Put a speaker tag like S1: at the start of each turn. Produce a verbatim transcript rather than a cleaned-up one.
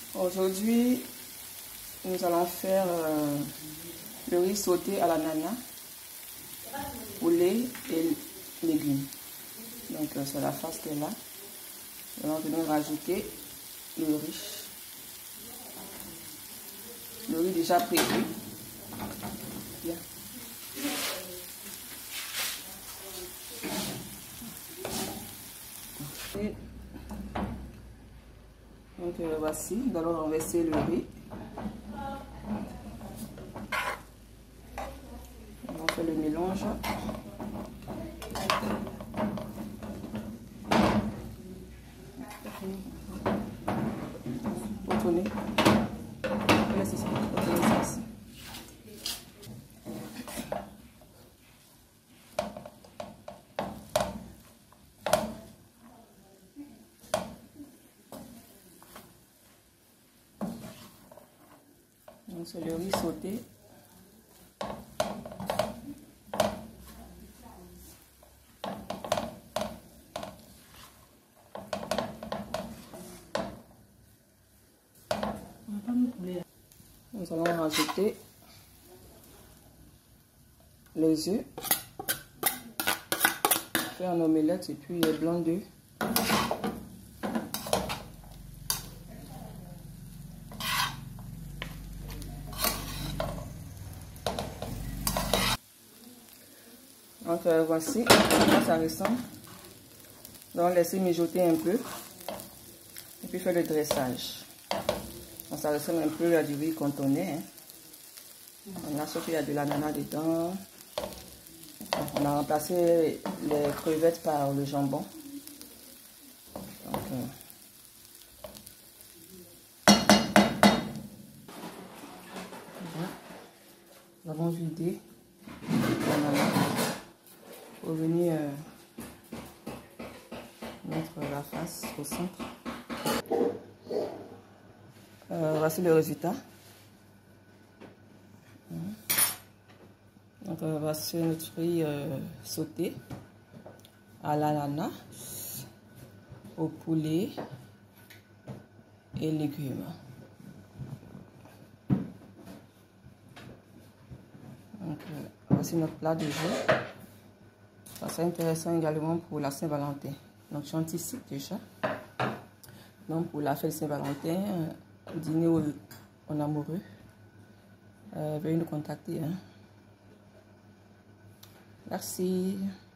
S1: Aujourd'hui, nous allons faire euh, le riz sauté à l'ananas, poulet et légumes. Donc euh, c'est la face qui est là. Nous allons venir rajouter le riz. Le riz déjà prévu. Bien. Et donc euh, voici, nous allons renverser le riz. On fait le mélange. Pour tourner. Laissez ça. Pour tourner ça ici. Donc c'est le riz sauté. Nous allons rajouter les œufs, faire un omelette et puis les blancs d'œufs. Donc euh, voici comment ça ressemble. Nous allons laisser mijoter un peu et puis faire le dressage. Donc, ça ressemble un peu à du riz contourné. Hein. On a sauf qu'il y a de l'ananas dedans. On a remplacé les crevettes par le jambon. Donc, euh, nous avons vidé l'ananas pour venir euh, mettre la face au centre. Euh, voici le résultat. Donc euh, voici notre riz euh, sauté à l'ananas, au poulet et légumes. Donc euh, voici notre plat du jour. Ça serait intéressant également pour la Saint-Valentin. Donc j'anticipe déjà. Donc pour la fête Saint-Valentin, euh, dîner aux, aux amoureux, euh, veuillez nous contacter. Hein. Merci.